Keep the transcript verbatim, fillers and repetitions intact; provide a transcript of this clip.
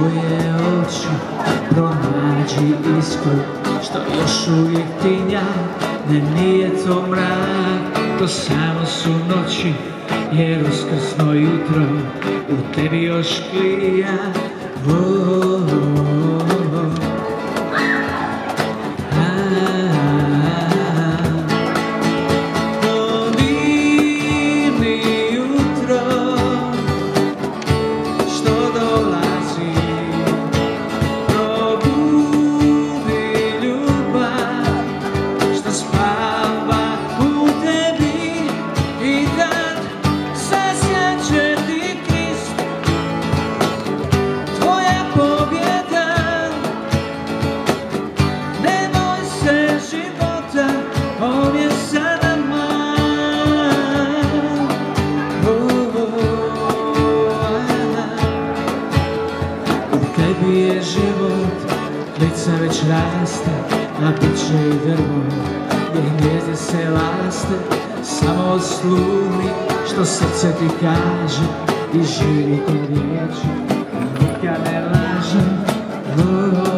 svoje oči pronađi iskru što još uvijek tinja. Ne, nije to mrak, to samo su noći, jer uskrsno jutro u tebi još klija. Oh, oh, oh, oh. Tebi je život, lica već raste, a biće i drvo, gdje gnjezde se laste. Samo osluni što srce ti kaže i živi kod riječi, nikad ne lažem. Oh, oh.